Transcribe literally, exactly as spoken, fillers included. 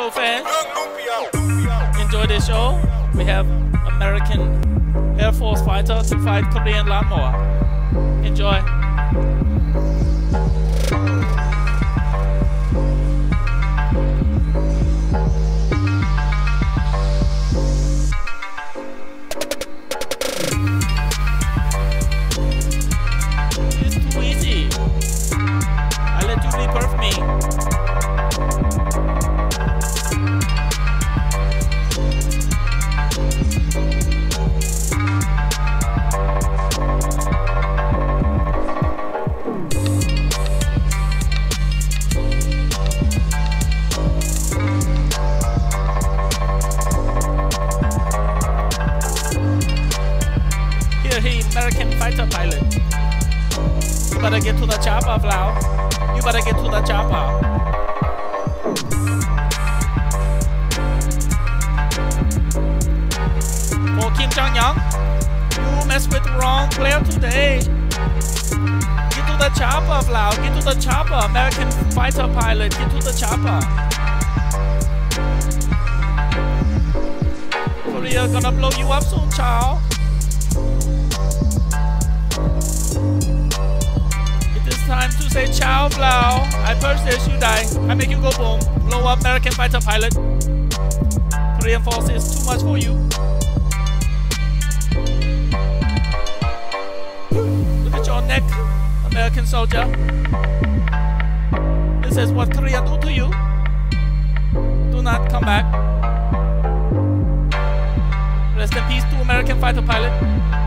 Pro fans. Enjoy the show. We have American Air Force fighter to fight Korean lawnmower. Enjoy. It's too easy. I let you reperf me. American fighter pilot. You better get to the chopper, Vlao. You better get to the chopper. For Kim Jong-young, you mess with the wrong player today. Get to the chopper, Vlao. Get to the chopper. American fighter pilot. Get to the chopper. Korea gonna blow you up soon, Chow. Time to say ciao, Vlao. I burst this, you die. I make you go boom. Blow up American fighter pilot. Korean forces, too much for you. Look at your neck, American soldier. This is what Korea do to you. Do not come back. Rest in peace to American fighter pilot.